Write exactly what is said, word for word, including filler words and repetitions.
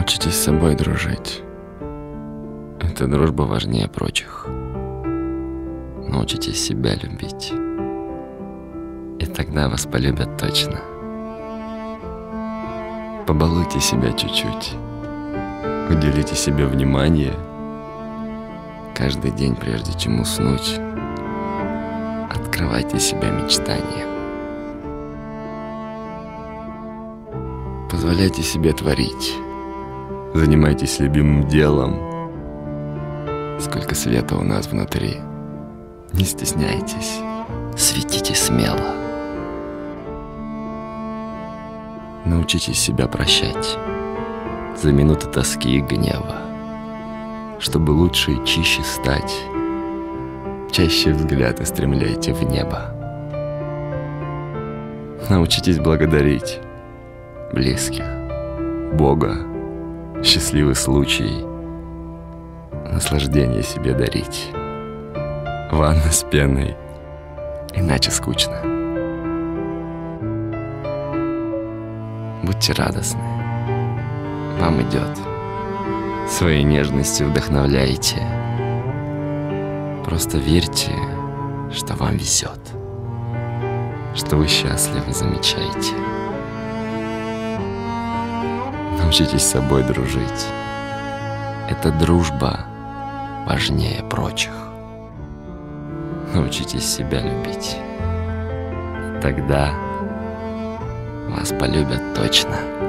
Научитесь с собой дружить. Эта дружба важнее прочих. Научитесь себя любить. И тогда вас полюбят точно. Побалуйте себя чуть-чуть. Уделите себе внимание. Каждый день, прежде чем уснуть, открывайте себя мечтанием. Позволяйте себе творить. Занимайтесь любимым делом. Сколько света у нас внутри. Не стесняйтесь. Светите смело. Научитесь себя прощать за минуты тоски и гнева, чтобы лучше и чище стать. Чаще взгляд устремляйте в небо. Научитесь благодарить близких, Бога, счастливый случай, наслаждение себе дарить. Ванна с пеной, иначе скучно. Будьте радостны, вам идет. Своей нежностью вдохновляйте. Просто верьте, что вам везет, что вы счастливы, замечайте. Научитесь с собой дружить. Эта дружба важнее прочих. Научитесь себя любить. И тогда вас полюбят точно.